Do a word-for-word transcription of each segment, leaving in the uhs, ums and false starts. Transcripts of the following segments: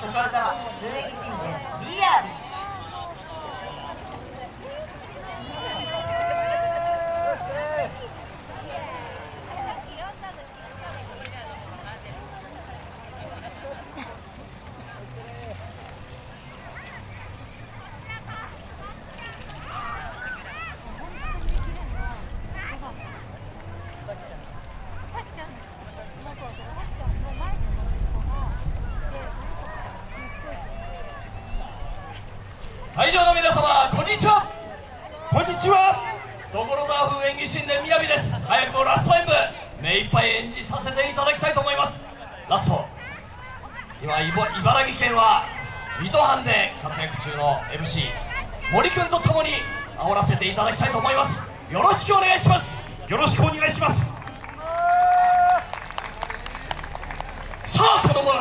所沢ルエギ神殿リアル。 会場の皆様、こんにちは。 こんにちは。 所沢風演技神殿みやびです。早くもラスト演舞、目いっぱい演じさせていただきたいと思います。ラスト、今茨城県は水戸藩で活躍中の エムシー 森くんと共に煽らせていただきたいと思います。よろしくお願いします。 よろしくお願いします。 さあ、この物語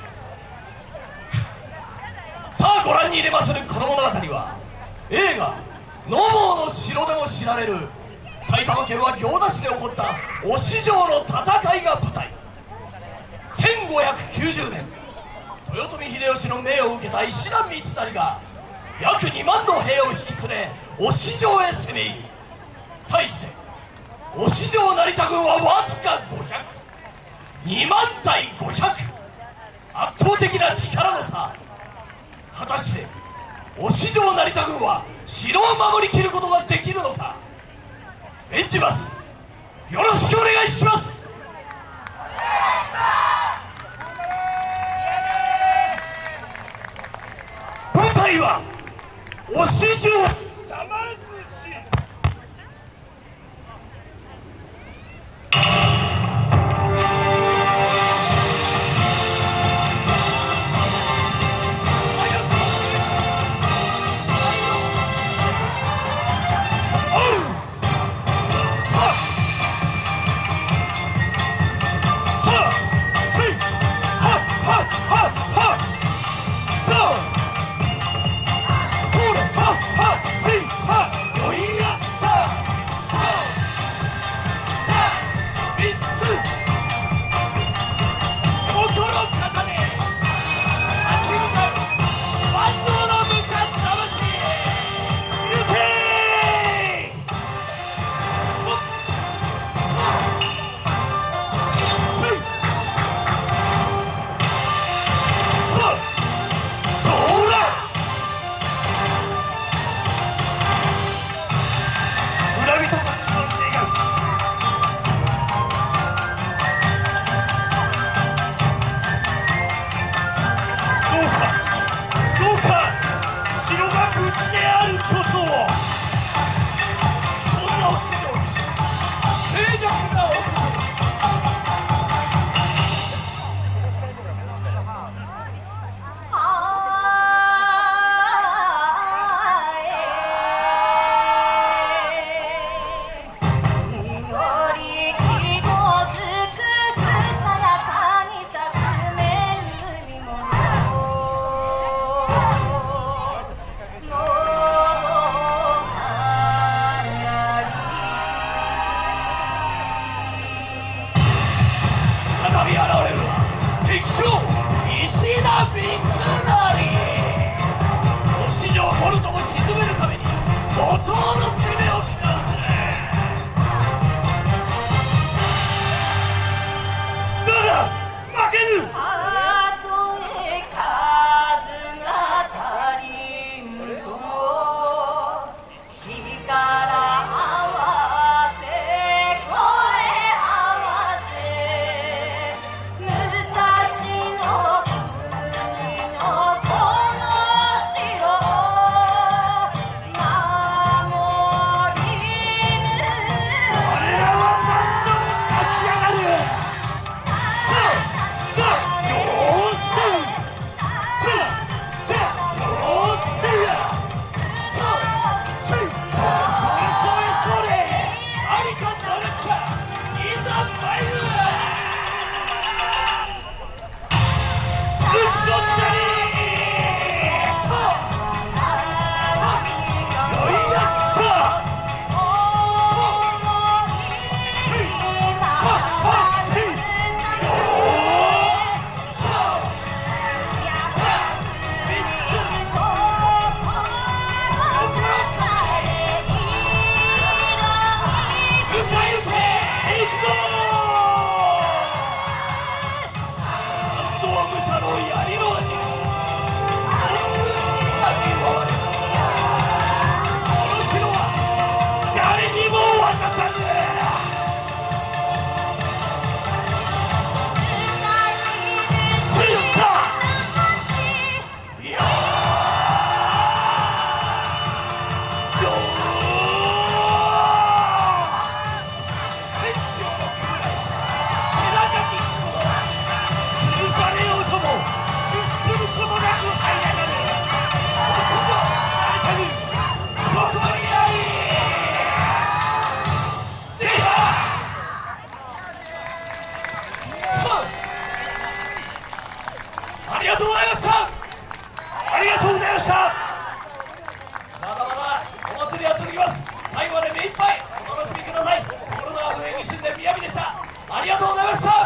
さあご覧に入れまするこの物語は、映画「のぼうの城」でも知られる埼玉県は行田市で起こった忍城の戦いが舞台。せんごひゃくきゅうじゅうねん、豊臣秀吉の命を受けた石田三成が約にまんの兵を引き連れ忍城へ攻め入り、対して忍城成田軍はわずかごひゃく、にまん対ごひゃく、圧倒的な力の差。果たして忍城成田軍は城を守りきることができるのか。演じます。よろしくお願いします。 舞台は忍城。 「 うございました。 ありがとうございました。 まだまだお祭りは続きます。最後まで目いっぱいお楽しみください。心のあふれる一瞬で雅でした。ありがとうございました。